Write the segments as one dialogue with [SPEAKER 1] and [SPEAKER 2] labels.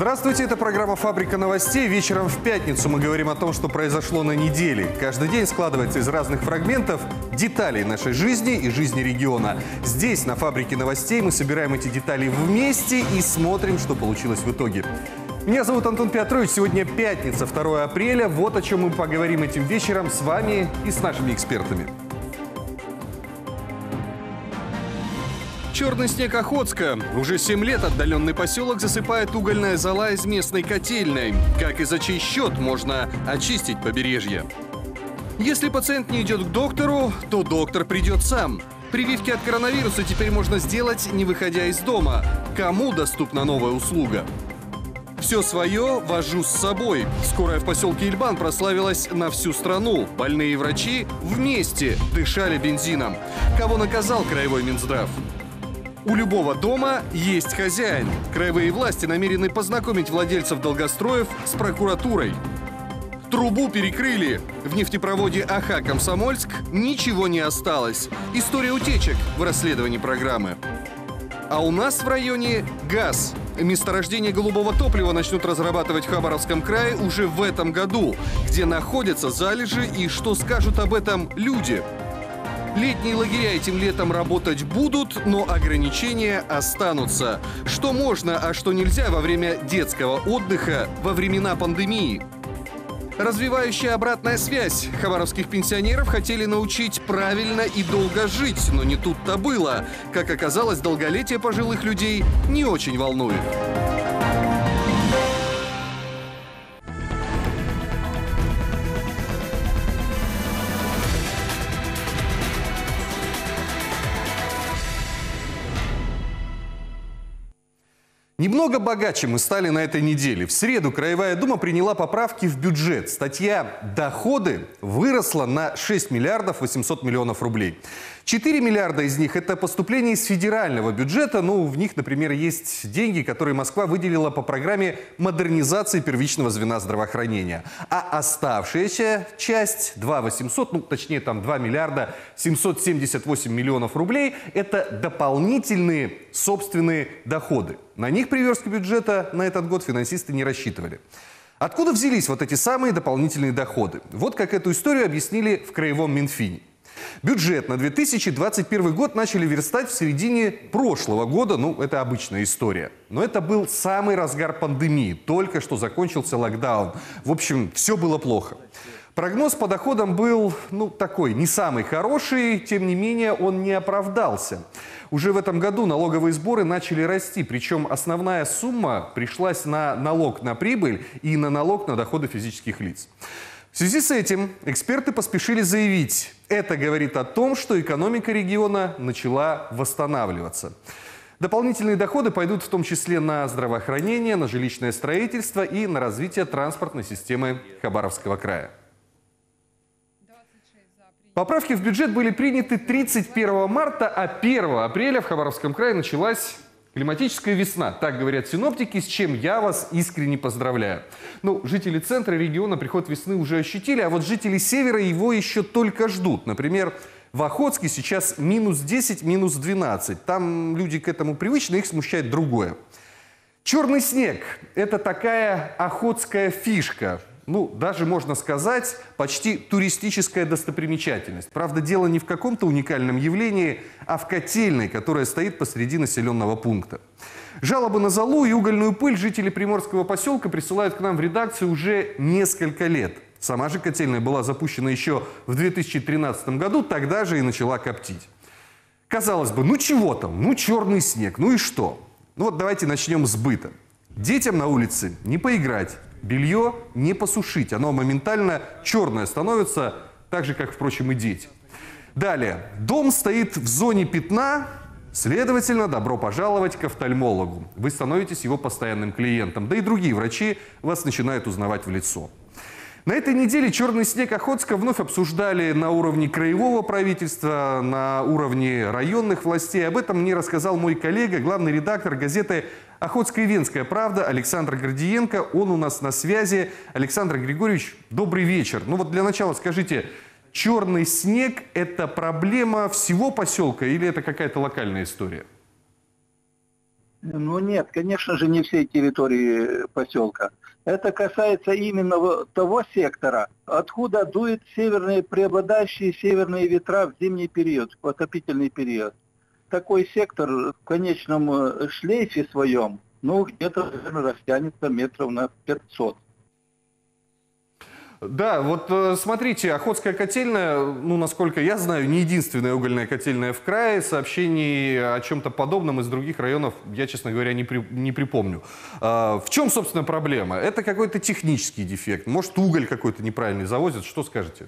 [SPEAKER 1] Здравствуйте, это программа «Фабрика новостей». Вечером в пятницу мы говорим о том, что произошло на неделе. Каждый день складывается из разных фрагментов деталей нашей жизни и жизни региона. Здесь, на «Фабрике новостей», мы собираем эти детали вместе и смотрим, что получилось в итоге. Меня зовут Антон Петрович. Сегодня пятница, 2 апреля. Вот о чем мы поговорим этим вечером с вами и с нашими экспертами. Черный снег Охотска. Уже 7 лет отдаленный поселок засыпает угольная зола из местной котельной. Как и за чей счет можно очистить побережье? Если пациент не идет к доктору, то доктор придет сам. Прививки от коронавируса теперь можно сделать, не выходя из дома. Кому доступна новая услуга? Все свое вожу с собой. Скорая в поселке Ильбан прославилась на всю страну. Больные и врачи вместе дышали бензином. Кого наказал краевой Минздрав? У любого дома есть хозяин. Краевые власти намерены познакомить владельцев долгостроев с прокуратурой. Трубу перекрыли. В нефтепроводе Аха-Комсомольск ничего не осталось. История утечек в расследовании программы. А у нас в районе газ. Месторождение голубого топлива начнут разрабатывать в Хабаровском крае уже в этом году. Где находятся залежи и что скажут об этом люди? Летние лагеря этим летом работать будут, но ограничения останутся. Что можно, а что нельзя во время детского отдыха во времена пандемии? Развивающая обратная связь. Хабаровских пенсионеров хотели научить правильно и долго жить, но не тут-то было. Как оказалось, долголетие пожилых людей не очень волнует. Немного богаче мы стали на этой неделе. В среду Краевая дума приняла поправки в бюджет. Статья «Доходы» выросла на 6 миллиардов 800 миллионов рублей. 4 миллиарда из них – это поступления из федерального бюджета. Ну, в них, например, есть деньги, которые Москва выделила по программе модернизации первичного звена здравоохранения. А оставшаяся часть, 2 800, ну, точнее, там 2 миллиарда 778 миллионов рублей – это дополнительные собственные доходы. На них при верстке бюджета на этот год финансисты не рассчитывали. Откуда взялись вот эти самые дополнительные доходы? Вот как эту историю объяснили в Краевом Минфине. Бюджет на 2021 год начали верстать в середине прошлого года. Ну, это обычная история. Но это был самый разгар пандемии. Только что закончился локдаун. В общем, все было плохо. Прогноз по доходам был, ну, такой, не самый хороший. Тем не менее, он не оправдался. Уже в этом году налоговые сборы начали расти. Причем основная сумма пришлась на налог на прибыль и на налог на доходы физических лиц. В связи с этим эксперты поспешили заявить, это говорит о том, что экономика региона начала восстанавливаться. Дополнительные доходы пойдут в том числе на здравоохранение, на жилищное строительство и на развитие транспортной системы Хабаровского края. Поправки в бюджет были приняты 31 марта, а 1 апреля в Хабаровском крае началась климатическая весна. Так говорят синоптики, с чем я вас искренне поздравляю. Ну, жители центра региона приход весны уже ощутили, а вот жители севера его еще только ждут. Например, в Охотске сейчас минус 10, минус 12. Там люди к этому привычны, их смущает другое. Черный снег – это такая охотская фишка. Ну, даже можно сказать, почти туристическая достопримечательность. Правда, дело не в каком-то уникальном явлении, а в котельной, которая стоит посреди населенного пункта. Жалобы на золу и угольную пыль жители Приморского поселка присылают к нам в редакцию уже несколько лет. Сама же котельная была запущена еще в 2013 году, тогда же и начала коптить. Казалось бы, ну чего там, ну черный снег, ну и что? Ну вот давайте начнем с быта. Детям на улице не поиграть. Белье не посушить, оно моментально черное становится, так же, как, впрочем, и дети. Далее. Дом стоит в зоне пятна, следовательно, добро пожаловать к офтальмологу. Вы становитесь его постоянным клиентом, да и другие врачи вас начинают узнавать в лицо. На этой неделе черный снег Охотска вновь обсуждали на уровне краевого правительства, на уровне районных властей. Об этом мне рассказал мой коллега, главный редактор газеты «Охотская и Венская правда» Александр Гордиенко. Он у нас на связи. Александр Григорьевич, добрый вечер. Ну вот для начала скажите, черный снег – это проблема всего поселка или это какая-то локальная история?
[SPEAKER 2] Ну нет, конечно же, не всей территории поселка. Это касается именно того сектора, откуда дуют преобладающие северные ветра в зимний период, в отопительный период. Такой сектор в конечном шлейфе своем, ну, где-то, наверное, растянется метров на 500.
[SPEAKER 1] Да, вот смотрите, Охотская котельная, ну, насколько я знаю, не единственная угольная котельная в крае. Сообщений о чем-то подобном из других районов я, честно говоря, не припомню. В чем, собственно, проблема? Это какой-то технический дефект? Может, уголь какой-то неправильный завозят? Что скажете?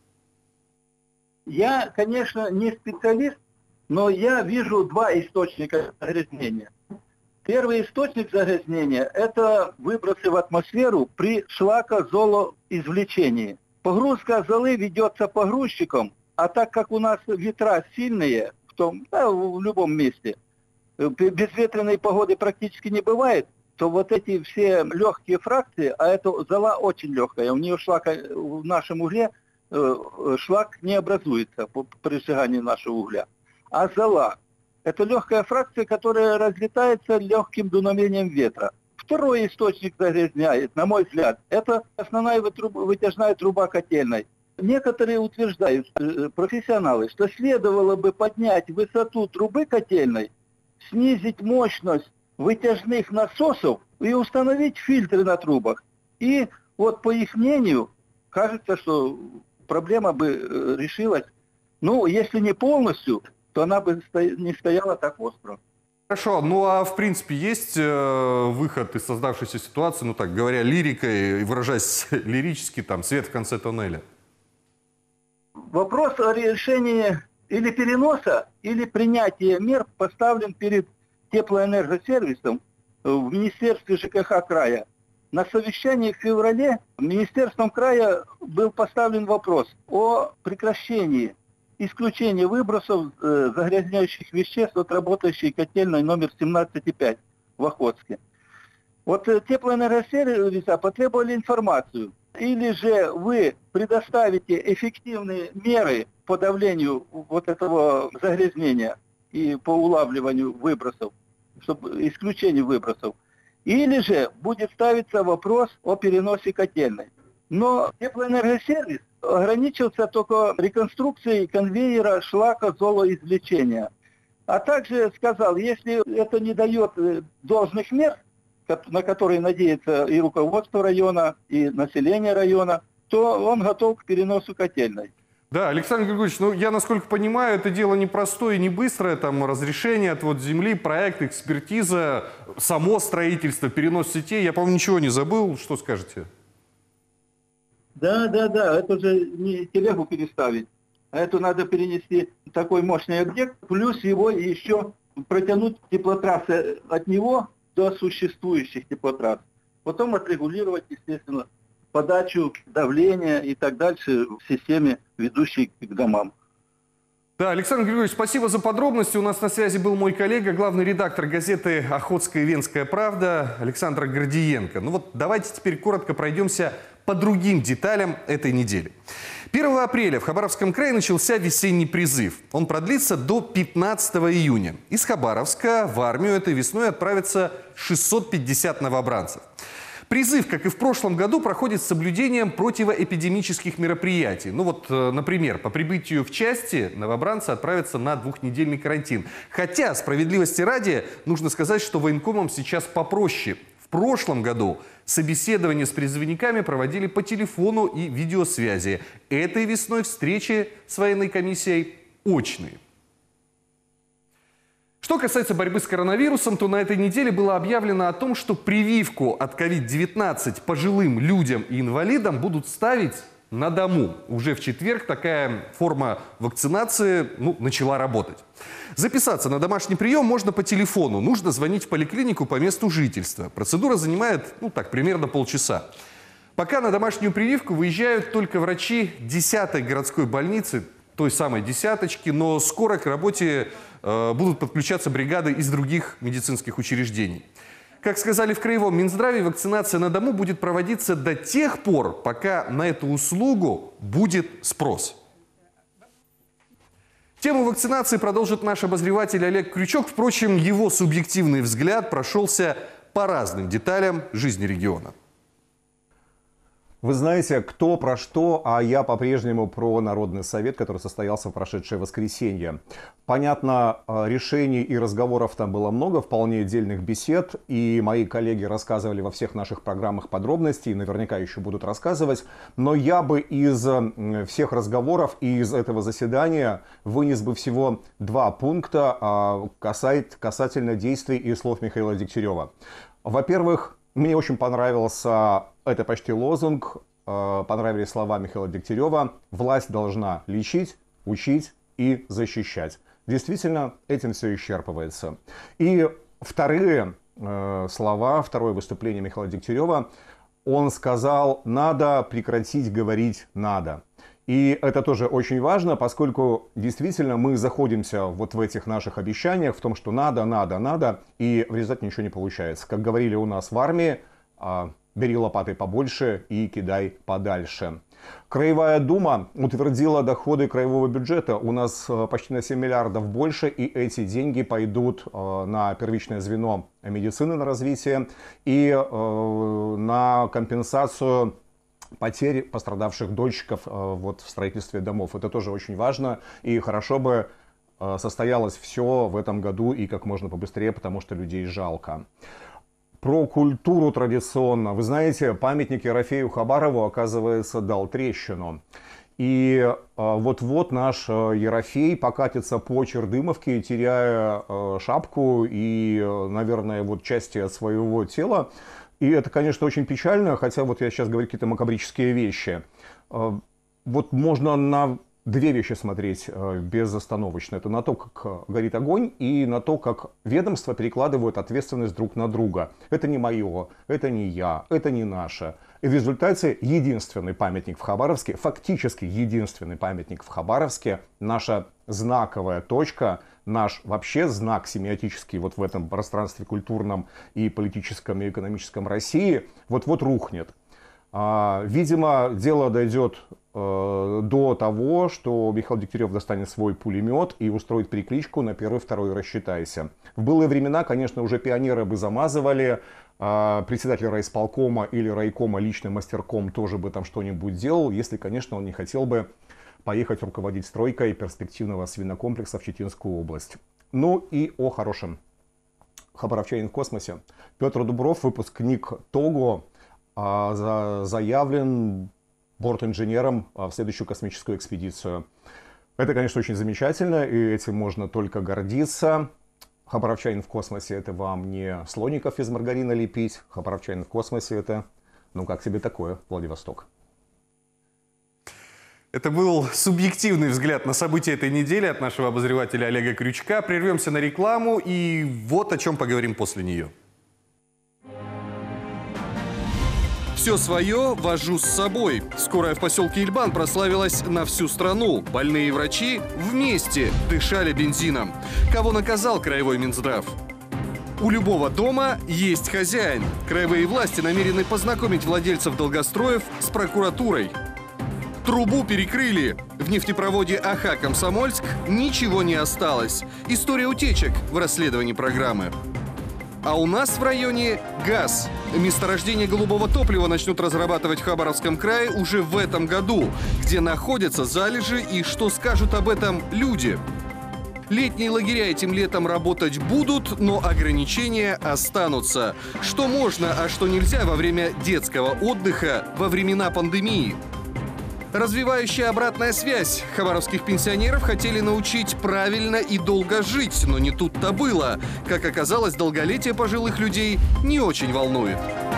[SPEAKER 2] Я, конечно, не специалист, но я вижу два источника загрязнения. Первый источник загрязнения – это выбросы в атмосферу при шлакозолоизвлечении. Погрузка золы ведется погрузчиком, а так как у нас ветра сильные, в любом месте, безветренной погоды практически не бывает, то вот эти все легкие фракции, а эта зола очень легкая, у нее в нашем угле шлак не образуется при сжигании нашего угля. А зола – это легкая фракция, которая разлетается легким дуновением ветра. Второй источник загрязняет, на мой взгляд, это основная вытяжная труба котельной. Некоторые утверждают, профессионалы, что следовало бы поднять высоту трубы котельной, снизить мощность вытяжных насосов и установить фильтры на трубах. И вот по их мнению, кажется, что проблема бы решилась, ну, если не полностью, то она бы не стояла так остро.
[SPEAKER 1] Хорошо, ну а в принципе есть выход из создавшейся ситуации, ну так говоря, лирикой, выражаясь лирически, там, свет в конце тоннеля?
[SPEAKER 2] Вопрос о решении или переноса, или принятия мер поставлен перед теплоэнергосервисом в Министерстве ЖКХ края. На совещании в феврале Министерством края был поставлен вопрос о прекращении исключение выбросов загрязняющих веществ от работающей котельной номер 17,5 в Охотске. Вот теплоэнергосервиса потребовали информацию. Или же вы предоставите эффективные меры по подавлению вот этого загрязнения и по улавливанию выбросов, чтобы исключению выбросов. Или же будет ставиться вопрос о переносе котельной. Но теплоэнергосервис ограничился только реконструкцией конвейера шлакозолоизвлечения. А также сказал, если это не дает должных мер, на которые надеется и руководство района, и население района, то он готов к переносу котельной.
[SPEAKER 1] Да, Александр Григорьевич, ну я, насколько понимаю, это дело непростое и не быстрое, там разрешение, отвод земли, проект, экспертиза, само строительство, перенос сетей. Я, по-моему, ничего не забыл. Что скажете?
[SPEAKER 2] Да, это же не телегу переставить, а это надо перенести такой мощный объект, плюс его еще протянуть теплотрассы от него до существующих теплотрасс. Потом отрегулировать, естественно, подачу, давление и так дальше в системе, ведущей к домам.
[SPEAKER 1] Да, Александр Григорьевич, спасибо за подробности. У нас на связи был мой коллега, главный редактор газеты «Охотская и Венская правда» Александр Гордиенко. Ну вот давайте теперь коротко пройдемся по другим деталям этой недели. 1 апреля в Хабаровском крае начался весенний призыв. Он продлится до 15 июня. Из Хабаровска в армию этой весной отправится 650 новобранцев. Призыв, как и в прошлом году, проходит с соблюдением противоэпидемических мероприятий. Ну вот, например, по прибытию в части новобранцы отправятся на двухнедельный карантин. Хотя, справедливости ради, нужно сказать, что военкомам сейчас попроще. В прошлом году собеседования с призывниками проводили по телефону и видеосвязи. Этой весной встречи с военной комиссией очные. Что касается борьбы с коронавирусом, то на этой неделе было объявлено о том, что прививку от COVID-19 пожилым людям и инвалидам будут ставить на дому. Уже в четверг такая форма вакцинации начала работать. Записаться на домашний прием можно по телефону. Нужно звонить в поликлинику по месту жительства. Процедура занимает, примерно полчаса. Пока на домашнюю прививку выезжают только врачи 10-й городской больницы, той самой десяточки, но скоро к работе будут подключаться бригады из других медицинских учреждений. Как сказали в Краевом Минздраве, вакцинация на дому будет проводиться до тех пор, пока на эту услугу будет спрос. Тему вакцинации продолжит наш обозреватель Олег Крючок. Впрочем, его субъективный взгляд прошелся по разным деталям жизни региона.
[SPEAKER 3] Вы знаете, кто про что, а я по-прежнему про Народный совет, который состоялся в прошедшее воскресенье. Понятно, решений и разговоров там было много, вполне отдельных бесед, и мои коллеги рассказывали во всех наших программах подробностей, наверняка еще будут рассказывать. Но я бы из всех разговоров и из этого заседания вынес бы всего 2 пункта касательно действий и слов Михаила Дегтярева. Во-первых, мне очень понравился, это почти лозунг, понравились слова Михаила Дегтярева: «Власть должна лечить, учить и защищать». Действительно, этим все исчерпывается. И вторые слова, второе выступление Михаила Дегтярева, он сказал: надо прекратить говорить «надо». И это тоже очень важно, поскольку действительно мы заходимся вот в этих наших обещаниях, в том, что надо, надо, надо, и в результате ничего не получается. Как говорили у нас в армии, бери лопатой побольше и кидай подальше. Краевая дума утвердила доходы краевого бюджета. У нас почти на 7 миллиардов больше, и эти деньги пойдут на первичное звено медицины, на развитие, и на компенсацию потерь пострадавших дольщиков вот в строительстве домов. Это тоже очень важно, и хорошо бы состоялось все в этом году и как можно побыстрее, потому что людей жалко. Про культуру традиционно. Вы знаете, памятник Ерофею Хабарову, оказывается, дал трещину. И вот-вот наш Ерофей покатится по Чердымовке, теряя шапку и, наверное, вот части от своего тела. И это, конечно, очень печально, хотя вот я сейчас говорю какие-то макабрические вещи. Вот можно на 2 вещи смотреть безостановочно. Это на то, как горит огонь, и на то, как ведомства перекладывают ответственность друг на друга. Это не мое, это не я, это не наше. И в результате единственный памятник в Хабаровске, фактически единственный памятник в Хабаровске, наша знаковая точка, наш вообще знак семиотический вот в этом пространстве культурном и политическом и экономическом России, вот-вот рухнет. Видимо, дело дойдет до того, что Михаил Дегтярев достанет свой пулемет и устроит перекличку на 1-2 рассчитайся. В былые времена, конечно, уже пионеры бы замазывали, председатель райисполкома или райкома личным мастерком тоже бы там что-нибудь делал, если, конечно, он не хотел бы поехать руководить стройкой перспективного свинокомплекса в Читинскую область. Ну и о хорошем. Хабаровчанин в космосе. Петр Дубров, выпускник ТОГО, заявлен бортинженером в следующую космическую экспедицию. Это, конечно, очень замечательно, и этим можно только гордиться. Хабаровчанин в космосе — это вам не слоников из маргарина лепить. Хабаровчанин в космосе — это, ну как тебе такое, Владивосток.
[SPEAKER 1] Это был субъективный взгляд на события этой недели от нашего обозревателя Олега Крючка. Прервемся на рекламу, и вот о чем поговорим после нее. Все свое вожу с собой. Скорая в поселке Ильбан прославилась на всю страну. Больные и врачи вместе дышали бензином. Кого наказал краевой Минздрав? У любого дома есть хозяин. Краевые власти намерены познакомить владельцев долгостроев с прокуратурой. Трубу перекрыли. В нефтепроводе Аха-Комсомольск ничего не осталось. История утечек в расследовании программы. А у нас в районе газ. Месторождение голубого топлива начнут разрабатывать в Хабаровском крае уже в этом году. Где находятся залежи и что скажут об этом люди. Летние лагеря этим летом работать будут, но ограничения останутся. Что можно, а что нельзя во время детского отдыха во времена пандемии? Развивающая обратная связь. Хабаровских пенсионеров хотели научить правильно и долго жить, но не тут-то было. Как оказалось, долголетие пожилых людей не очень волнует.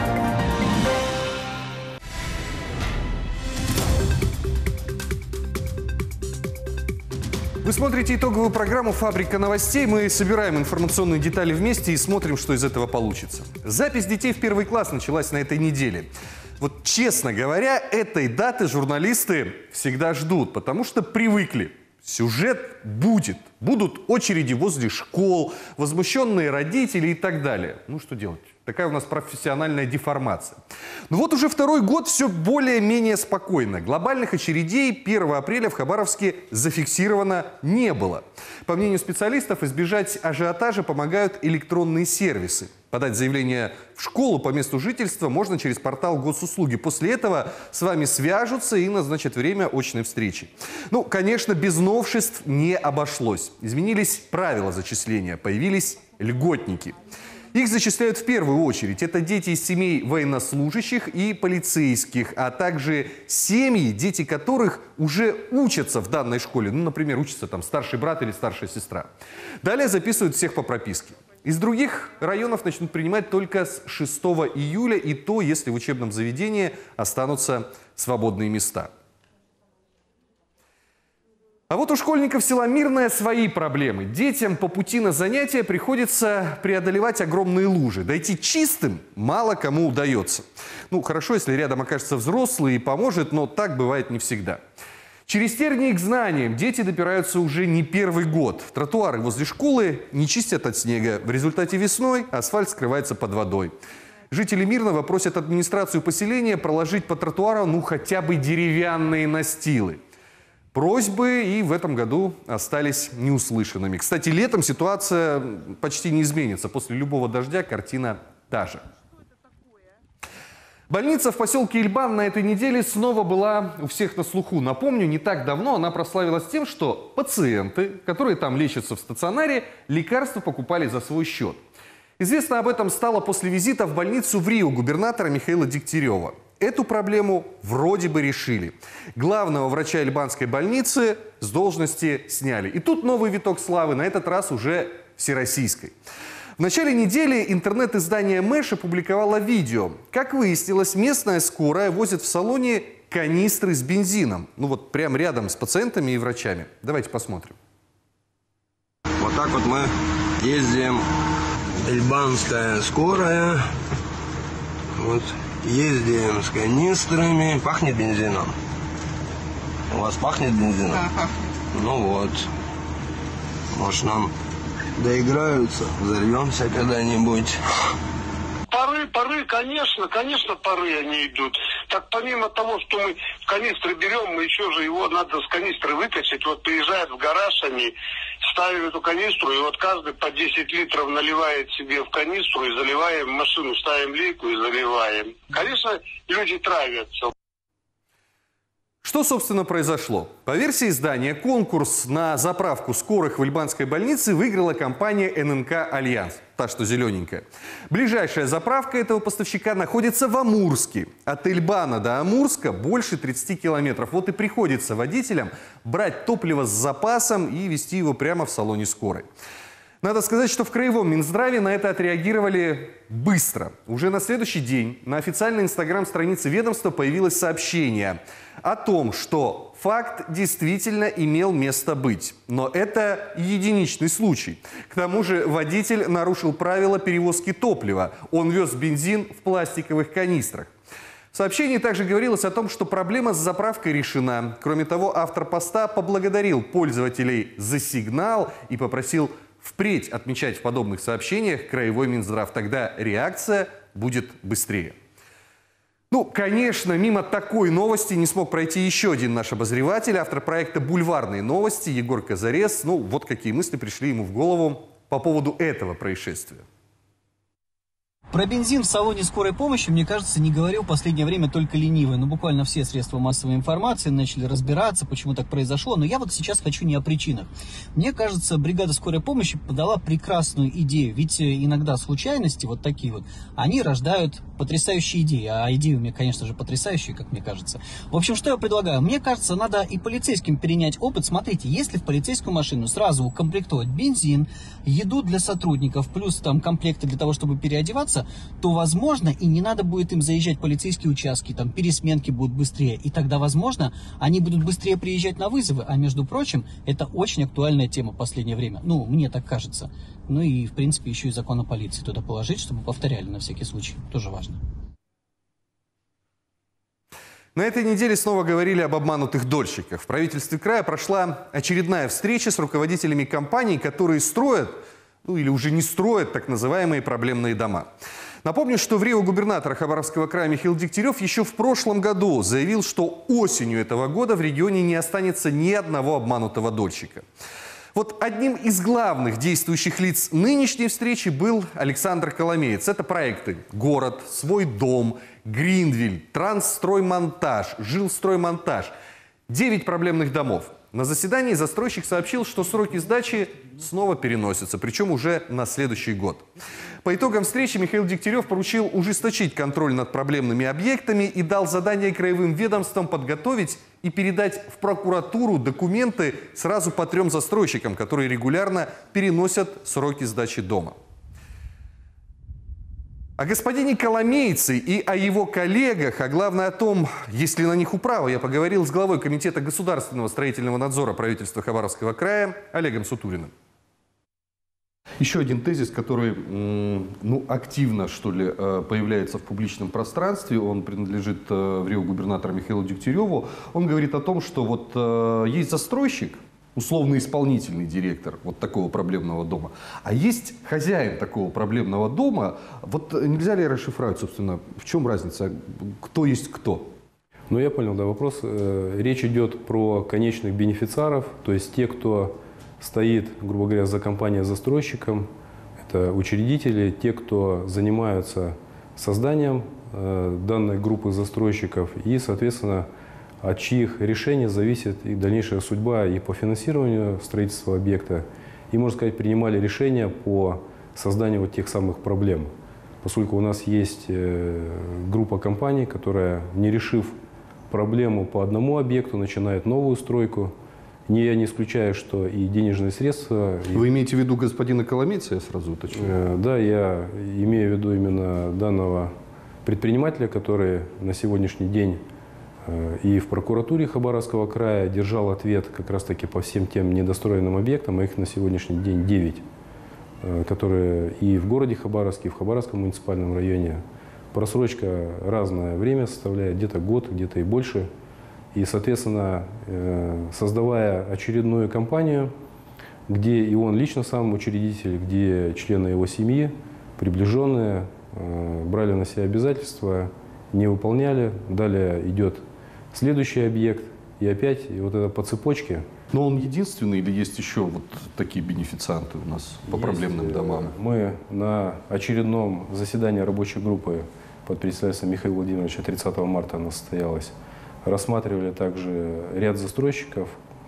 [SPEAKER 1] Вы смотрите итоговую программу «Фабрика новостей». Мы собираем информационные детали вместе и смотрим, что из этого получится. Запись детей в 1 класс началась на этой неделе. Вот, честно говоря, этой даты журналисты всегда ждут, потому что привыкли. Сюжет будет. Будут очереди возле школ, возмущенные родители и так далее. Ну, что делать? Такая у нас профессиональная деформация. Но вот уже второй год все более-менее спокойно. Глобальных очередей 1 апреля в Хабаровске зафиксировано не было. По мнению специалистов, избежать ажиотажа помогают электронные сервисы. Подать заявление в школу по месту жительства можно через портал госуслуги. После этого с вами свяжутся и назначат время очной встречи. Ну, конечно, без новшеств не обошлось. Изменились правила зачисления, появились льготники. Их зачисляют в первую очередь. Это дети из семей военнослужащих и полицейских, а также семьи, дети которых уже учатся в данной школе. Ну, например, учится там старший брат или старшая сестра. Далее записывают всех по прописке. Из других районов начнут принимать только с 6 июля, и то, если в учебном заведении останутся свободные места. А вот у школьников села Мирное свои проблемы. Детям по пути на занятия приходится преодолевать огромные лужи. Дойти чистым мало кому удается. Ну, хорошо, если рядом окажется взрослый и поможет, но так бывает не всегда. Через тернии к знаниям дети допираются уже не первый год. Тротуары возле школы не чистят от снега. В результате весной асфальт скрывается под водой. Жители Мирного просят администрацию поселения проложить по тротуару ну хотя бы деревянные настилы. Просьбы и в этом году остались неуслышанными. Кстати, летом ситуация почти не изменится. После любого дождя картина та же. Больница в поселке Ильбан на этой неделе снова была у всех на слуху. Напомню, не так давно она прославилась тем, что пациенты, которые там лечатся в стационаре, лекарства покупали за свой счет. Известно об этом стало после визита в больницу в Рио губернатора Михаила Дегтярева. Эту проблему вроде бы решили. Главного врача Ильбанской больницы с должности сняли. И тут новый виток славы, на этот раз уже всероссийской. В начале недели интернет-издание Мэш опубликовало видео. Как выяснилось, местная скорая возит в салоне канистры с бензином. Ну вот прямо рядом с пациентами и врачами. Давайте посмотрим.
[SPEAKER 4] Вот так вот мы ездим. Ильбанская скорая. Вот ездим с канистрами. Пахнет бензином. У вас пахнет бензином? Да, пахнет. Ну вот. Может, нам доиграются, взорвемся когда-нибудь.
[SPEAKER 5] Пары, конечно, пары они идут. Так помимо того, что мы в канистры берем, мы еще же его надо с канистры выкачать. Вот приезжают в гараж они, ставим эту канистру, и вот каждый по 10 литров наливает себе в канистру и заливаем в машину, ставим лейку и заливаем. Конечно, люди травятся.
[SPEAKER 1] Что, собственно, произошло? По версии издания, конкурс на заправку скорых в Ильбанской больнице выиграла компания ННК «Альянс», та, что зелененькая. Ближайшая заправка этого поставщика находится в Амурске. От Ильбана до Амурска больше 30 километров. Вот и приходится водителям брать топливо с запасом и везти его прямо в салоне скорой. Надо сказать, что в Краевом Минздраве на это отреагировали быстро. Уже на следующий день на официальной инстаграм-странице ведомства появилось сообщение о том, что факт действительно имел место быть. Но это единичный случай. К тому же водитель нарушил правила перевозки топлива. Он вез бензин в пластиковых канистрах. В сообщении также говорилось о том, что проблема с заправкой решена. Кроме того, автор поста поблагодарил пользователей за сигнал и попросил впредь отмечать в подобных сообщениях Краевой Минздрав. Тогда реакция будет быстрее. Ну, конечно, мимо такой новости не смог пройти еще один наш обозреватель, автор проекта «Бульварные новости» Егор Казарес. Ну, вот какие мысли пришли ему в голову по поводу этого происшествия.
[SPEAKER 6] Про бензин в салоне скорой помощи, мне кажется, не говорил в последнее время только ленивый. Ну, буквально все средства массовой информации начали разбираться, почему так произошло. Но я вот сейчас хочу не о причинах. Мне кажется, бригада скорой помощи подала прекрасную идею. Ведь иногда случайности, вот такие вот, они рождают потрясающие идеи. А идеи у меня, конечно же, потрясающие, как мне кажется. В общем, что я предлагаю? Мне кажется, надо и полицейским перенять опыт. Смотрите, если в полицейскую машину сразу укомплектовать бензин, еду для сотрудников, плюс там комплекты для того, чтобы переодеваться, то, возможно, и не надо будет им заезжать в полицейские участки, там пересменки будут быстрее, и тогда, возможно, они будут быстрее приезжать на вызовы, а, между прочим, это очень актуальная тема в последнее время, ну, мне так кажется. Ну и, в принципе, еще и закон о полиции туда положить, чтобы повторяли на всякий случай, тоже важно.
[SPEAKER 1] На этой неделе снова говорили об обманутых дольщиках. В правительстве края прошла очередная встреча с руководителями компаний, которые строят, ну или уже не строят, так называемые проблемные дома. Напомню, что в Рио губернатор Хабаровского края Михаил Дегтярев еще в прошлом году заявил, что осенью этого года в регионе не останется ни одного обманутого дольщика. Вот одним из главных действующих лиц нынешней встречи был Александр Коломеец. Это проекты «Город», «Свой дом», «Гринвиль», «Трансстроймонтаж», «Жилстроймонтаж». 9 проблемных домов. На заседании застройщик сообщил, что сроки сдачи снова переносятся, причем уже на следующий год. По итогам встречи Михаил Дегтярев поручил ужесточить контроль над проблемными объектами и дал задание краевым ведомствам подготовить и передать в прокуратуру документы сразу по 3 застройщикам, которые регулярно переносят сроки сдачи дома. О господине Коломейце и о его коллегах, а главное о том, есть ли на них управа, я поговорил с главой Комитета государственного строительного надзора правительства Хабаровского края Олегом Сутуриным. Еще один тезис, который активно, что ли, появляется в публичном пространстве, он принадлежит в Рио губернатору Михаилу Дегтяреву. Он говорит о том, что вот есть застройщик, условно исполнительный директор вот такого проблемного дома, а есть хозяин такого проблемного дома. Вот нельзя ли расшифровать, собственно, в чем разница, кто есть кто?
[SPEAKER 7] Ну, я понял, да, вопрос. Речь идет про конечных бенефициаров, то есть те, кто стоит, грубо говоря, за компанией-застройщиком, это учредители, те, кто занимаются созданием данной группы застройщиков и, соответственно, от чьих решений зависит и дальнейшая судьба и по финансированию строительства объекта, и, можно сказать, принимали решения по созданию вот тех самых проблем. Поскольку у нас есть группа компаний, которая, не решив проблему по одному объекту, начинает новую стройку. Я не исключаю, что и денежные средства...
[SPEAKER 1] Вы имеете в виду господина Коломейца, я сразу уточню?
[SPEAKER 7] Да, я имею в виду именно данного предпринимателя, который на сегодняшний день и в прокуратуре Хабаровского края держал ответ как раз-таки по всем тем недостроенным объектам, а их на сегодняшний день 9, которые и в городе Хабаровске, и в Хабаровском муниципальном районе. Просрочка разное время составляет, где-то год, где-то и больше. И, соответственно, создавая очередную компанию, где и он лично сам учредитель, где члены его семьи, приближенные, брали на себя обязательства, не выполняли, далее идет следующий объект, и опять и вот это по цепочке.
[SPEAKER 1] Но он единственный или есть еще вот такие бенефицианты у нас по проблемным домам?
[SPEAKER 7] Мы на очередном заседании рабочей группы под председательством Михаила Владимировича 30 марта она состоялась, рассматривали также ряд застройщиков,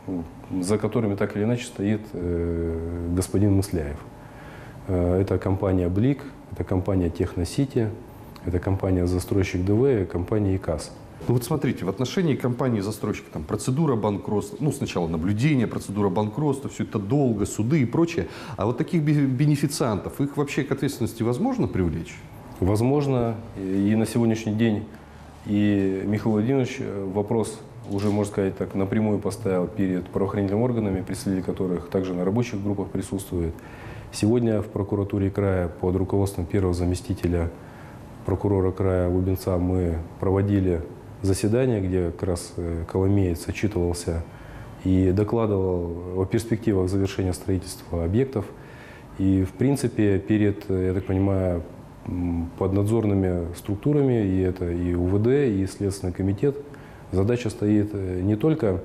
[SPEAKER 7] за которыми так или иначе стоит господин Мысляев. Это компания «Блик», это компания «Техносити», это компания «Застройщик ДВ» и компания «ИКАС».
[SPEAKER 1] Ну вот смотрите, в отношении компании-застройщика там процедура банкротства, ну сначала наблюдение, процедура банкротства, все это долго, суды и прочее. А вот таких бенефициантов, их вообще к ответственности возможно привлечь?
[SPEAKER 7] Возможно. И на сегодняшний день и Михаил Владимирович вопрос уже, можно сказать, так напрямую поставил перед правоохранительными органами, представители которых также на рабочих группах присутствуют. Сегодня в прокуратуре края под руководством первого заместителя прокурора края Лубенца мы проводили заседание, где как раз Коломеец отчитывался и докладывал о перспективах завершения строительства объектов. И, в принципе, перед, я так понимаю, поднадзорными структурами, и это и УВД, и Следственный комитет, задача стоит не только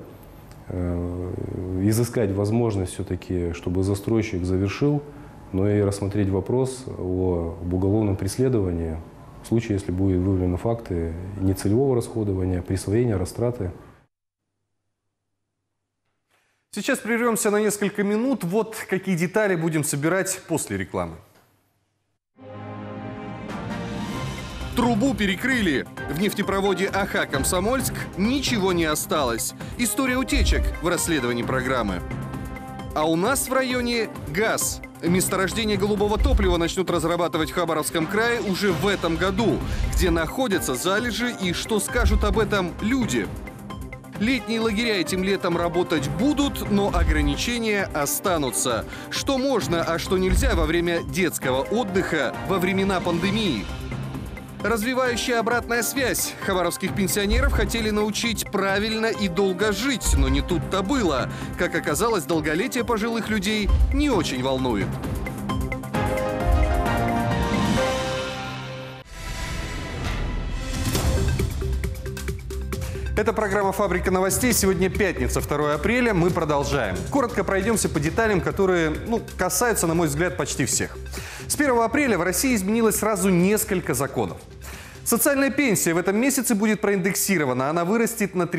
[SPEAKER 7] изыскать возможность все-таки, чтобы застройщик завершил, но и рассмотреть вопрос об уголовном преследовании в случае, если будут выявлены факты нецелевого расходования, присвоения, растраты.
[SPEAKER 1] Сейчас прервемся на несколько минут. Вот какие детали будем собирать после рекламы. Трубу перекрыли. В нефтепроводе Аха-Комсомольск ничего не осталось. История утечек в расследовании программы. А у нас в районе газ. Месторождение голубого топлива начнут разрабатывать в Хабаровском крае уже в этом году. Где находятся залежи и что скажут об этом люди. Летние лагеря этим летом работать будут, но ограничения останутся. Что можно, а что нельзя во время детского отдыха во времена пандемии? Развивающая обратная связь. Хабаровских пенсионеров хотели научить правильно и долго жить, но не тут-то было. Как оказалось, долголетие пожилых людей не очень волнует. Это программа «Фабрика новостей». Сегодня пятница, 2 апреля. Мы продолжаем. Коротко пройдемся по деталям, которые касаются, на мой взгляд, почти всех. С 1 апреля в России изменилось сразу несколько законов. Социальная пенсия в этом месяце будет проиндексирована. Она вырастет на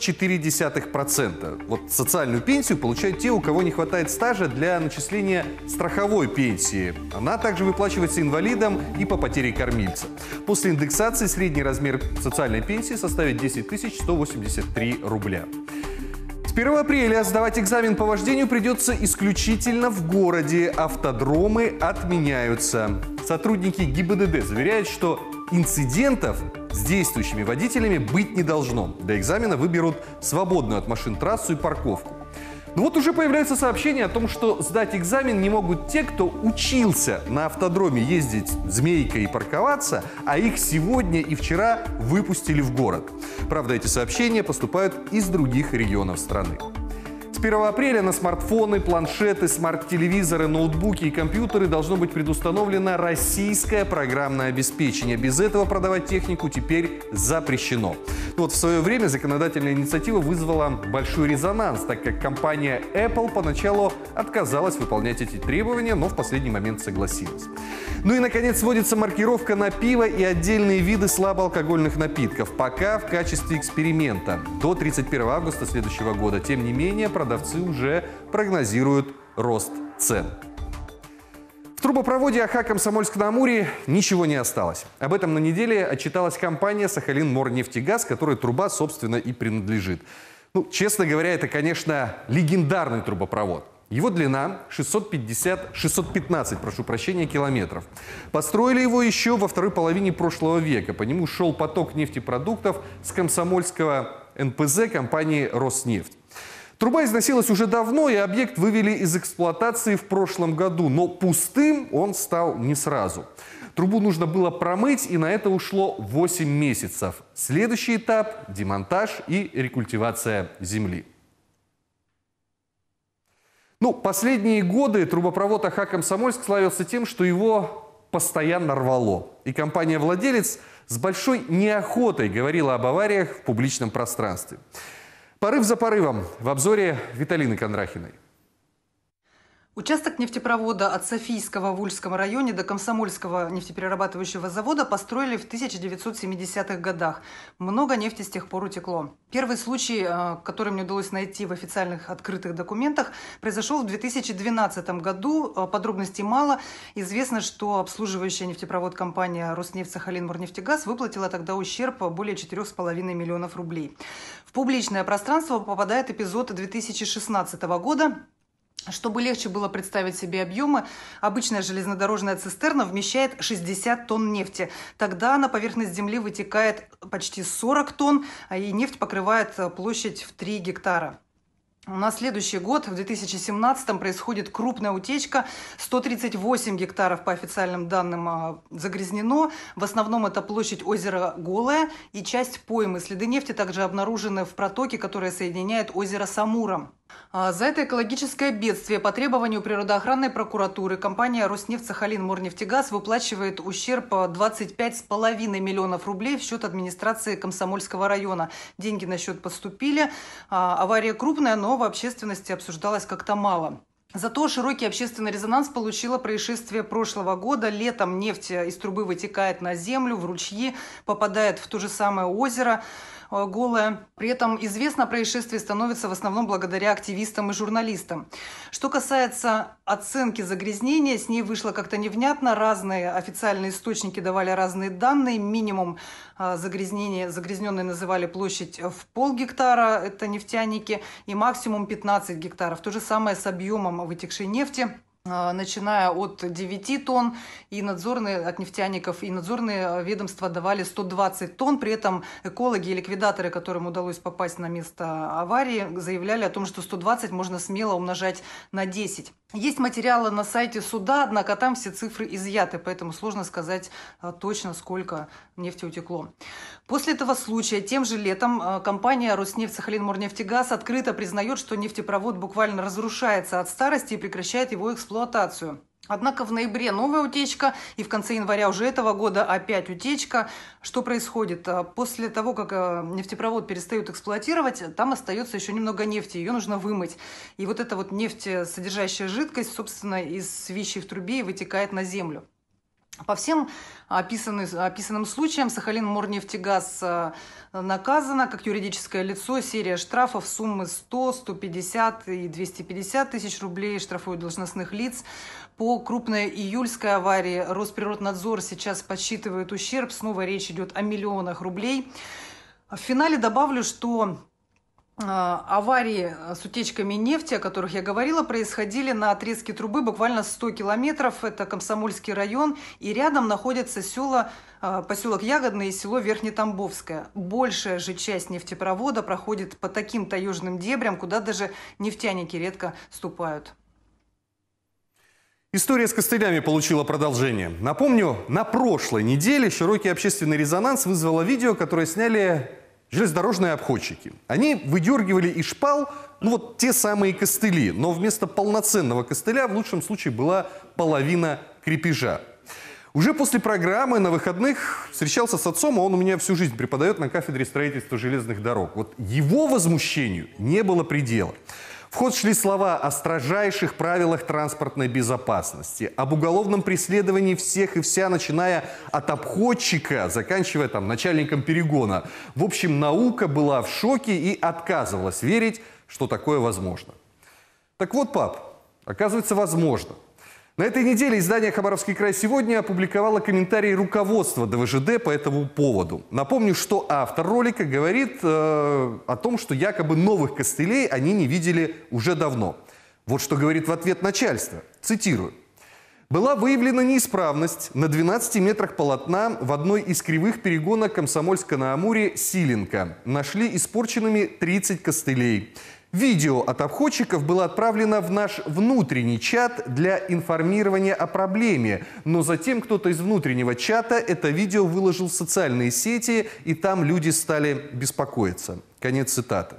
[SPEAKER 1] 3,4%. Вот социальную пенсию получают те, у кого не хватает стажа для начисления страховой пенсии. Она также выплачивается инвалидам и по потере кормильца. После индексации средний размер социальной пенсии составит 10 183 рубля. С 1 апреля сдавать экзамен по вождению придется исключительно в городе. Автодромы отменяются. Сотрудники ГИБДД заверяют, что инцидентов с действующими водителями быть не должно. До экзамена выберут свободную от машин трассу и парковку. Но вот уже появляются сообщения о том, что сдать экзамен не могут те, кто учился на автодроме ездить змейкой и парковаться, а их сегодня и вчера выпустили в город. Правда, эти сообщения поступают из других регионов страны. С 1 апреля на смартфоны, планшеты, смарт-телевизоры, ноутбуки и компьютеры должно быть предустановлено российское программное обеспечение. Без этого продавать технику теперь запрещено. В свое время законодательная инициатива вызвала большой резонанс, так как компания Apple поначалу отказалась выполнять эти требования, но в последний момент согласилась. Ну и, наконец, вводится маркировка на пиво и отдельные виды слабоалкогольных напитков. Пока в качестве эксперимента. До 31 августа следующего года. Тем не менее, продавцы уже прогнозируют рост цен. В трубопроводе Аха-Комсомольск-на-Амуре ничего не осталось. Об этом на неделе отчиталась компания «Сахалин-Морнефтегаз», которой труба, собственно, и принадлежит. Честно говоря, это, конечно, легендарный трубопровод. Его длина 615 километров. Построили его еще во второй половине прошлого века. По нему шел поток нефтепродуктов с комсомольского НПЗ компании «Роснефть». Труба износилась уже давно, и объект вывели из эксплуатации в прошлом году. Но пустым он стал не сразу. Трубу нужно было промыть, и на это ушло 8 месяцев. Следующий этап – демонтаж и рекультивация земли. Последние годы трубопровод Аха-Комсомольск славился тем, что его постоянно рвало. И компания-владелец с большой неохотой говорила об авариях в публичном пространстве. Порыв за порывом. В обзоре Виталины Кондрахиной.
[SPEAKER 8] Участок нефтепровода от Софийского в Ульском районе до Комсомольского нефтеперерабатывающего завода построили в 1970-х годах. Много нефти с тех пор утекло. Первый случай, который мне удалось найти в официальных открытых документах, произошел в 2012 году. Подробностей мало. Известно, что обслуживающая нефтепровод компания «Роснефть Сахалин-Морнефтегаз» выплатила тогда ущерб более 4,5 миллионов рублей. В публичное пространство попадает эпизод 2016 года. Чтобы легче было представить себе объемы, обычная железнодорожная цистерна вмещает 60 тонн нефти. Тогда на поверхность земли вытекает почти 40 тонн, и нефть покрывает площадь в 3 гектара. На следующий год, в 2017-м, происходит крупная утечка. 138 гектаров, по официальным данным, загрязнено. В основном это площадь озера Голая и часть поймы. Следы нефти также обнаружены в протоке, которая соединяет озеро с Амуром. За это экологическое бедствие по требованию природоохранной прокуратуры компания «Роснефть Сахалин-Морнефтегаз» выплачивает ущерб 25,5 миллионов рублей в счет администрации Комсомольского района. Деньги на счет поступили. Авария крупная, но в общественности обсуждалась как-то мало. Зато широкий общественный резонанс получило происшествие прошлого года. Летом нефть из трубы вытекает на землю, в ручьи, попадает в то же самое озеро Голая. При этом известно о происшествии становится в основном благодаря активистам и журналистам. Что касается оценки загрязнения, с ней вышло как-то невнятно. Разные официальные источники давали разные данные. Минимум загрязненные называли площадь в полгектара, это нефтяники, и максимум 15 гектаров. То же самое с объемом вытекшей нефти. Начиная от 9 тонн, и надзорные от нефтяников, и надзорные ведомства давали 120 тонн. При этом экологи и ликвидаторы, которым удалось попасть на место аварии, заявляли о том, что 120 можно смело умножать на 10. Есть материалы на сайте суда, однако там все цифры изъяты, поэтому сложно сказать точно, сколько нефти утекло. После этого случая тем же летом компания «Роснефть Сахалинморнефтегаз» открыто признает, что нефтепровод буквально разрушается от старости и прекращает его эксплуатацию. Однако в ноябре новая утечка, и в конце января уже этого года опять утечка. Что происходит? После того, как нефтепровод перестают эксплуатировать, там остается еще немного нефти, ее нужно вымыть. И вот эта вот нефтесодержащая жидкость, собственно, из свищей в трубе вытекает на землю. По всем описанным случаям Сахалинморнефтегаз наказана как юридическое лицо. Серия штрафов суммы 100, 150 и 250 тысяч рублей штрафуют должностных лиц. По крупной июльской аварии Росприроднадзор сейчас подсчитывает ущерб. Снова речь идет о миллионах рублей. В финале добавлю, что аварии с утечками нефти, о которых я говорила, происходили на отрезке трубы буквально 100 километров. Это Комсомольский район. И рядом находятся села, поселок Ягодный и село Верхнетамбовское. Большая же часть нефтепровода проходит по таким таежным дебрям, куда даже нефтяники редко ступают.
[SPEAKER 1] История с костылями получила продолжение. Напомню, на прошлой неделе широкий общественный резонанс вызвало видео, которое сняли железнодорожные обходчики. Они выдергивали из шпал, вот те самые костыли, но вместо полноценного костыля в лучшем случае была половина крепежа. Уже после программы на выходных встречался с отцом, а он у меня всю жизнь преподает на кафедре строительства железных дорог. Вот его возмущению не было предела. В ход шли слова о строжайших правилах транспортной безопасности, об уголовном преследовании всех и вся, начиная от обходчика, заканчивая там начальником перегона. В общем, наука была в шоке и отказывалась верить, что такое возможно. Так вот, пап, оказывается, возможно. На этой неделе издание «Хабаровский край сегодня» опубликовало комментарии руководства ДВЖД по этому поводу. Напомню, что автор ролика говорит о том, что якобы новых костылей они не видели уже давно. Вот что говорит в ответ начальство. Цитирую. «Была выявлена неисправность на 12 метрах полотна в одной из кривых перегона Комсомольска-на-Амуре Силенко. Нашли испорченными 30 костылей. Видео от обходчиков было отправлено в наш внутренний чат для информирования о проблеме. Но затем кто-то из внутреннего чата это видео выложил в социальные сети, и там люди стали беспокоиться». Конец цитаты.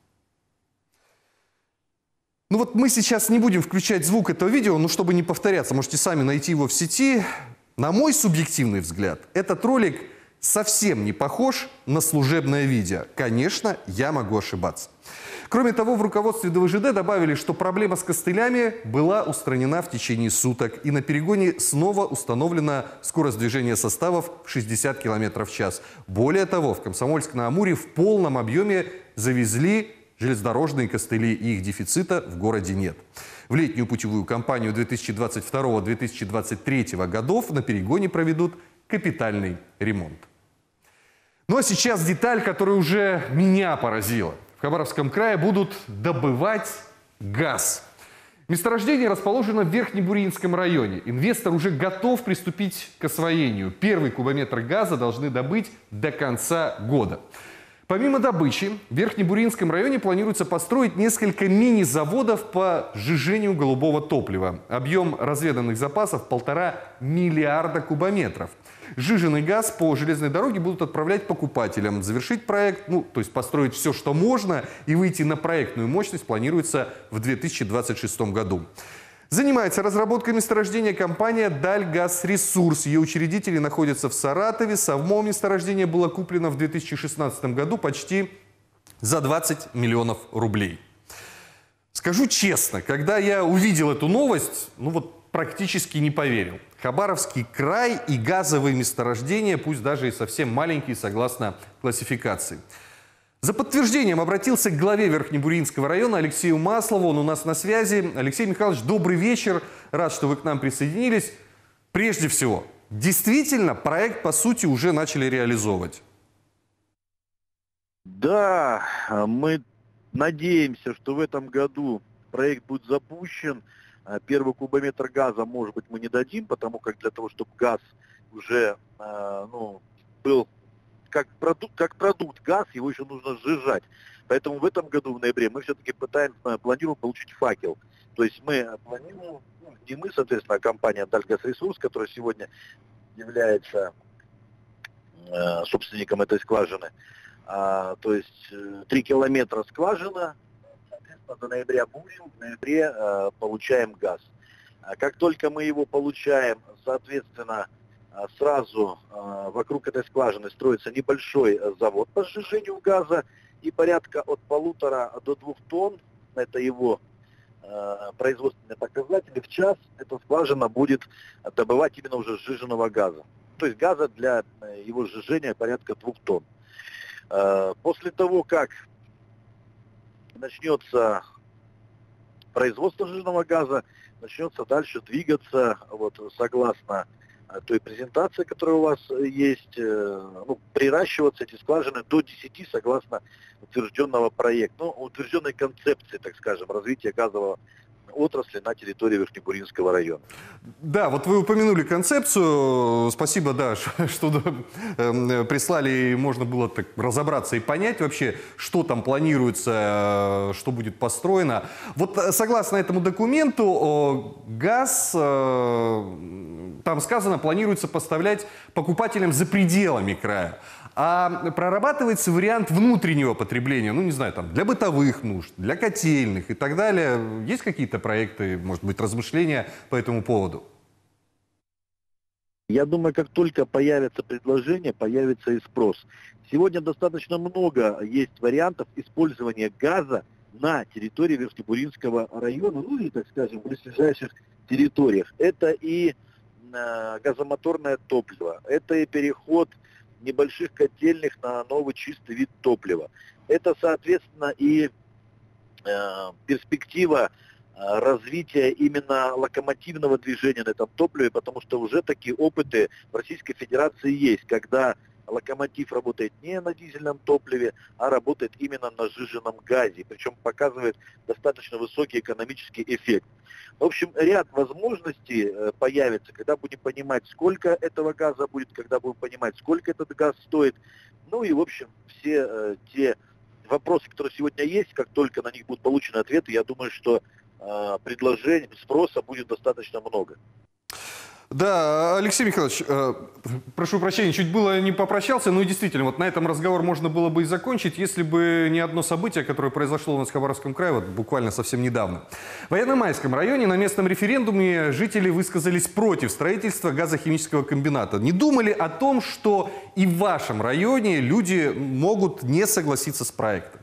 [SPEAKER 1] Ну вот мы сейчас не будем включать звук этого видео, но чтобы не повторяться, можете сами найти его в сети. На мой субъективный взгляд, этот ролик совсем не похож на служебное видео. Конечно, я могу ошибаться. Кроме того, в руководстве ДВЖД добавили, что проблема с костылями была устранена в течение суток. И на перегоне снова установлена скорость движения составов 60 км в час. Более того, в Комсомольск-на-Амуре в полном объеме завезли железнодорожные костыли, и их дефицита в городе нет. В летнюю путевую кампанию 2022-2023 годов на перегоне проведут капитальный ремонт. Ну а сейчас деталь, которая уже меня поразила. В Хабаровском крае будут добывать газ. Месторождение расположено в Верхнебуринском районе. Инвестор уже готов приступить к освоению. Первый кубометр газа должны добыть до конца года. Помимо добычи, в Верхнебуринском районе планируется построить несколько мини-заводов по сжижению голубого топлива. Объем разведанных запасов 1,5 миллиарда кубометров. Сжиженный газ по железной дороге будут отправлять покупателям. Завершить проект, то есть построить все, что можно, и выйти на проектную мощность планируется в 2026 году. Занимается разработкой месторождения компания «Дальгазресурс». Ее учредители находятся в Саратове. Само месторождение было куплено в 2016 году почти за 20 миллионов рублей. Скажу честно, когда я увидел эту новость, практически не поверил. Хабаровский край и газовые месторождения, пусть даже и совсем маленькие, согласно классификации. За подтверждением обратился к главе Верхнебуринского района Алексею Маслову. Он у нас на связи. Алексей Михайлович, добрый вечер. Рад, что вы к нам присоединились. Прежде всего, действительно, проект, по сути, уже начали реализовывать?
[SPEAKER 9] Да, мы надеемся, что в этом году проект будет запущен. Первый кубометр газа, может быть, мы не дадим, потому как для того, чтобы газ уже был как продукт газ, его еще нужно сжижать. Поэтому в этом году, в ноябре, мы все-таки планируем получить факел. То есть мы планируем, не мы, соответственно, а компания «Дальгазресурс», которая сегодня является собственником этой скважины. То есть 3 километра скважина, соответственно, до ноября будем, в ноябре получаем газ. Как только мы его получаем, соответственно, сразу вокруг этой скважины строится небольшой завод по сжижению газа, и порядка от 1,5 до 2 тонн, это его производственные показатели, в час эта скважина будет добывать именно уже сжиженного газа. То есть газа для его сжижения порядка 2 тонн. После того, как начнется производство сжиженного газа, начнется дальше двигаться, согласно той презентации, которая у вас есть, приращиваться эти скважины до 10 согласно утвержденного проекта, утвержденной концепции, так скажем, развития газового отрасли на территории Верхнебуринского района.
[SPEAKER 1] Да, вот вы упомянули концепцию. Спасибо, да, что прислали, и можно было так разобраться и понять вообще, что там планируется, что будет построено. Вот согласно этому документу, газ, там сказано, планируется поставлять покупателям за пределами края. А прорабатывается вариант внутреннего потребления, не знаю, там, для бытовых нужд, для котельных и так далее. Есть какие-то проекты, может быть, размышления по этому поводу?
[SPEAKER 9] Я думаю, как только появится предложение, появится и спрос. Сегодня достаточно много есть вариантов использования газа на территории Верхнебуринского района, и, так скажем, в близлежащих территориях. Это и газомоторное топливо, это и переход небольших котельных на новый чистый вид топлива. Это, соответственно, и перспектива развития именно локомотивного движения на этом топливе, потому что уже такие опыты в Российской Федерации есть, когда локомотив работает не на дизельном топливе, а работает именно на сжиженном газе, причем показывает достаточно высокий экономический эффект. В общем, ряд возможностей появится, когда будем понимать, сколько этого газа будет, когда будем понимать, сколько этот газ стоит. И, в общем, все те вопросы, которые сегодня есть, как только на них будут получены ответы, я думаю, что предложений, спроса будет достаточно много.
[SPEAKER 1] Да, Алексей Михайлович, прошу прощения, чуть было не попрощался, но действительно, вот на этом разговор можно было бы и закончить, если бы не одно событие, которое произошло у нас в Хабаровском крае, буквально совсем недавно. В Военно-Майском районе на местном референдуме жители высказались против строительства газохимического комбината. Не думали о том, что и в вашем районе люди могут не согласиться с проектом?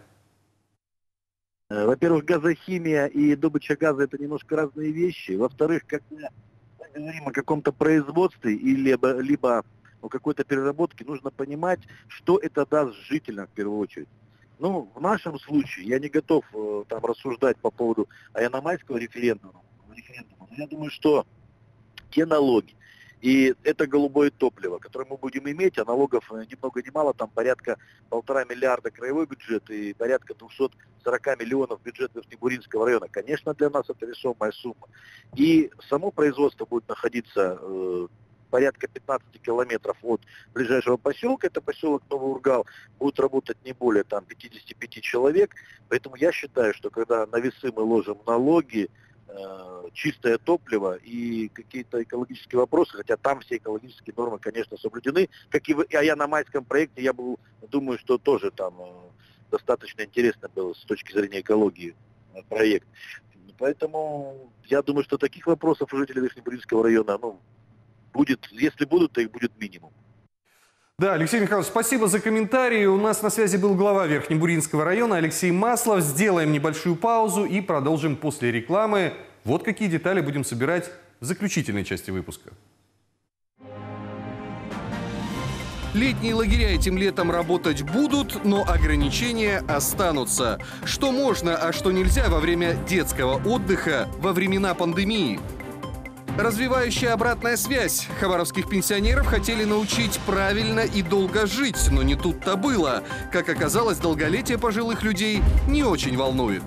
[SPEAKER 9] Во-первых, газохимия и добыча газа – это немножко разные вещи. Во-вторых, когда мы говорим о каком-то производстве либо о какой-то переработке, нужно понимать, что это даст жителям в первую очередь. В нашем случае я не готов там рассуждать по поводу военно-майского референдума. Но я думаю, что те налоги и это голубое топливо, которое мы будем иметь, а налогов ни много ни мало, там порядка 1,5 миллиарда краевой бюджет и порядка 240 миллионов бюджет Верхнебуринского района. Конечно, для нас это весомая сумма. И само производство будет находиться порядка 15 километров от ближайшего поселка, это поселок Новый Ургал, будет работать не более 55 человек. Поэтому я считаю, что когда на весы мы ложим налоги, чистое топливо и какие-то экологические вопросы, хотя там все экологические нормы, конечно, соблюдены, как и в военно-майском проекте, я думаю, что тоже там достаточно интересно было с точки зрения экологии проект. Поэтому я думаю, что таких вопросов у жителей Верхнебуринского района, будет, если будут, то их будет минимум.
[SPEAKER 1] Да, Алексей Михайлович, спасибо за комментарии. У нас на связи был глава Верхнебуринского района Алексей Маслов. Сделаем небольшую паузу и продолжим после рекламы. Вот какие детали будем собирать в заключительной части выпуска. Летние лагеря этим летом работать будут, но ограничения останутся. Что можно, а что нельзя во время детского отдыха во времена пандемии? Развивающая обратная связь. Хабаровских пенсионеров хотели научить правильно и долго жить, но не тут-то было. Как оказалось, долголетие пожилых людей не очень волнует.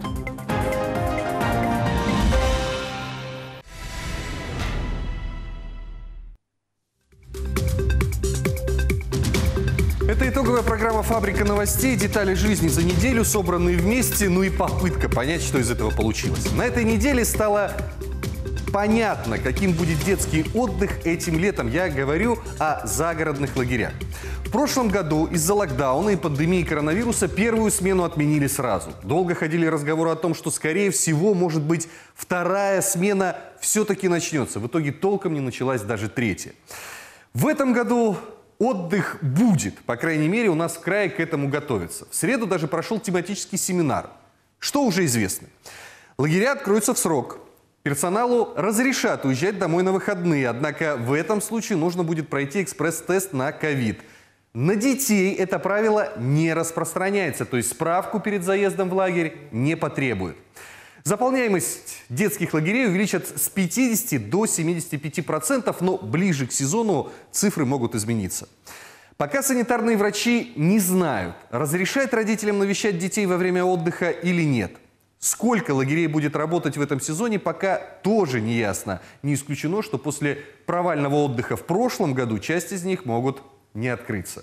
[SPEAKER 1] Это итоговая программа «Фабрика новостей». Детали жизни за неделю, собранные вместе, ну и попытка понять, что из этого получилось. На этой неделе стало понятно, каким будет детский отдых этим летом. Я говорю о загородных лагерях. В прошлом году из-за локдауна и пандемии коронавируса первую смену отменили сразу. Долго ходили разговоры о том, что, скорее всего, может быть, вторая смена все-таки начнется. В итоге толком не началась даже третья. В этом году отдых будет. По крайней мере, у нас в крае к этому готовятся. В среду даже прошел тематический семинар. Что уже известно? Лагеря откроются в срок. Персоналу разрешат уезжать домой на выходные. Однако в этом случае нужно будет пройти экспресс-тест на ковид. На детей это правило не распространяется. То есть справку перед заездом в лагерь не потребует. Заполняемость детских лагерей увеличат с 50 до 75%, но ближе к сезону цифры могут измениться. Пока санитарные врачи не знают, разрешать родителям навещать детей во время отдыха или нет. Сколько лагерей будет работать в этом сезоне, пока тоже не ясно. Не исключено, что после провального отдыха в прошлом году часть из них могут не открыться.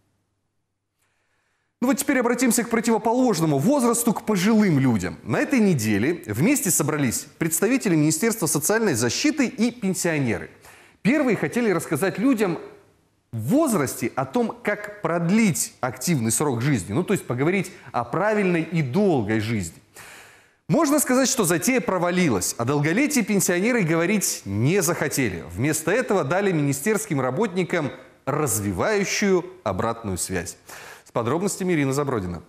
[SPEAKER 1] Ну вот теперь обратимся к противоположному возрасту, к пожилым людям. На этой неделе вместе собрались представители Министерства социальной защиты и пенсионеры. Первые хотели рассказать людям в возрасте о том, как продлить активный срок жизни. Ну то есть поговорить о правильной и долгой жизни. Можно сказать, что затея провалилась. О долголетии пенсионеры говорить не захотели. Вместо этого дали министерским работникам развивающую обратную связь. С подробностями Ирина Забродина.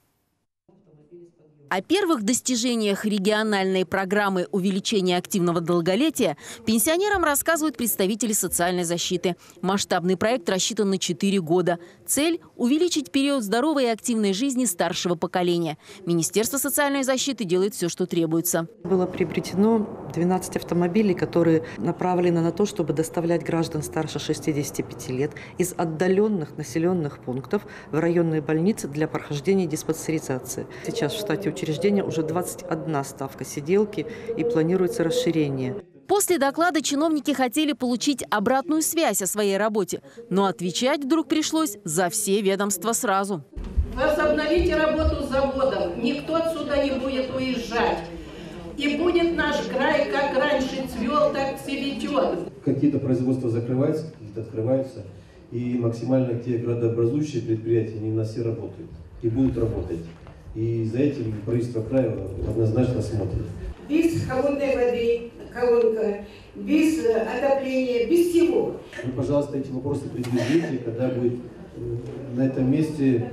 [SPEAKER 10] О первых достижениях региональной программы увеличения активного долголетия пенсионерам рассказывают представители социальной защиты. Масштабный проект рассчитан на 4 года. Цель – увеличить период здоровой и активной жизни старшего поколения. Министерство социальной защиты делает все, что требуется.
[SPEAKER 11] Было приобретено 12 автомобилей, которые направлены на то, чтобы доставлять граждан старше 65 лет из отдаленных населенных пунктов в районные больницы для прохождения диспансеризации. Сейчас в штате учреждения уже 21 ставка сиделки и планируется расширение.
[SPEAKER 10] После доклада чиновники хотели получить обратную связь о своей работе, но отвечать вдруг пришлось за все ведомства сразу.
[SPEAKER 12] Возобновите работу с заводом, никто отсюда не будет уезжать. И будет наш край, как раньше цвел, так цветет.
[SPEAKER 13] Какие-то производства закрываются, какие-то открываются. И максимально те градообразующие предприятия, они у нас все работают и будут работать. И за этим правительство края однозначно смотрит.
[SPEAKER 12] Без холодной воды, колонка, без отопления, без всего.
[SPEAKER 13] Вы, пожалуйста, эти вопросы предвидите, когда будет на этом месте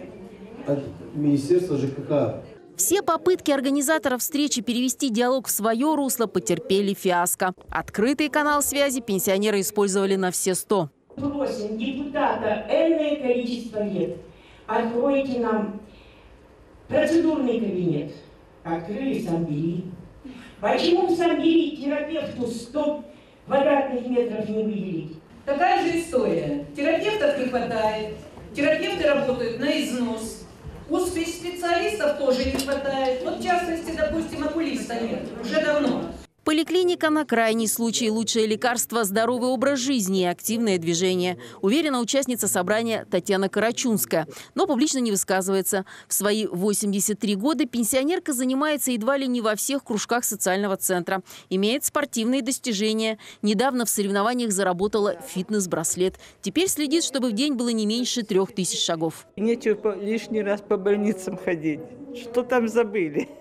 [SPEAKER 13] от Министерства ЖКХ.
[SPEAKER 10] Все попытки организаторов встречи перевести диалог в свое русло потерпели фиаско. Открытый канал связи пенсионеры использовали на все 100.
[SPEAKER 12] Просим депутата энное количество лет. Откройте нам процедурный кабинет. Открыли Самбери. Почему в Самбери терапевту 100 квадратных метров не выделить? Такая же история. Терапевтов не хватает. Терапевты работают на износ. У специалистов тоже не хватает. Вот в частности, допустим, окулиста нет. Уже давно.
[SPEAKER 10] Поликлиника на крайний случай. Лучшее лекарство – здоровый образ жизни и активное движение. Уверена участница собрания Татьяна Карачунская. Но публично не высказывается. В свои 83 года пенсионерка занимается едва ли не во всех кружках социального центра. Имеет спортивные достижения. Недавно в соревнованиях заработала фитнес-браслет. Теперь следит, чтобы в день было не меньше 3000 шагов.
[SPEAKER 14] Нечего лишний раз по больницам ходить. Что там забыли?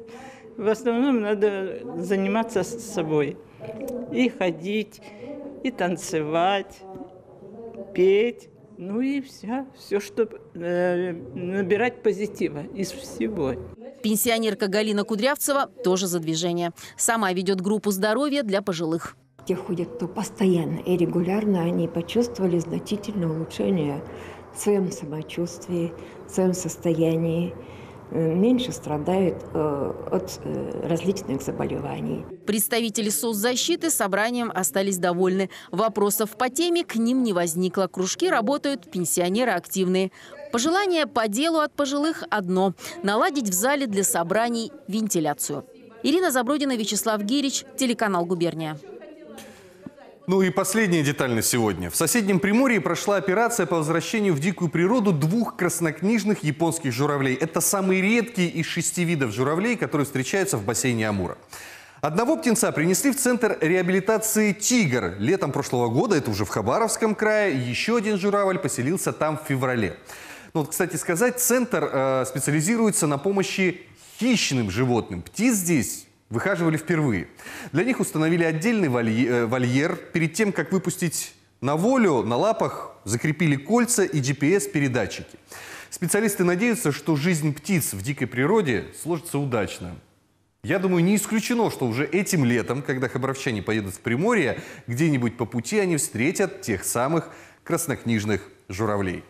[SPEAKER 14] В основном надо заниматься собой. И ходить, и танцевать, петь. Ну и все, чтобы набирать позитива из всего.
[SPEAKER 10] Пенсионерка Галина Кудрявцева тоже за движение. Сама ведет группу здоровья для пожилых.
[SPEAKER 15] Те ходят, кто постоянно и регулярно, они почувствовали значительное улучшение в своем самочувствии, в своем состоянии. Меньше страдают от различных заболеваний.
[SPEAKER 10] Представители соцзащиты собранием остались довольны. Вопросов по теме к ним не возникло. Кружки работают, пенсионеры активные. Пожелание по делу от пожилых одно – наладить в зале для собраний вентиляцию. Ирина Забродина, Вячеслав Гирич, телеканал «Губерния».
[SPEAKER 1] Ну и последняя деталь на сегодня. В соседнем Приморье прошла операция по возвращению в дикую природу 2 краснокнижных японских журавлей. Это самые редкие из 6 видов журавлей, которые встречаются в бассейне Амура. Одного птенца принесли в центр реабилитации «Тигр». Летом прошлого года, это уже в Хабаровском крае, еще один журавль поселился там в феврале. Ну, вот, кстати сказать, центр специализируется на помощи хищным животным. Птиц здесь выхаживали впервые. Для них установили отдельный вольер. Перед тем, как выпустить на волю, на лапах закрепили кольца и GPS-передатчики. Специалисты надеются, что жизнь птиц в дикой природе сложится удачно. Я думаю, не исключено, что уже этим летом, когда хабаровчане поедут в Приморье, где-нибудь по пути они встретят тех самых краснокнижных журавлей.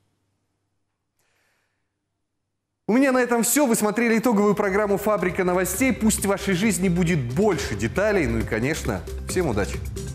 [SPEAKER 1] У меня на этом все. Вы смотрели итоговую программу «Фабрика новостей». Пусть в вашей жизни будет больше деталей. Ну и, конечно, всем удачи!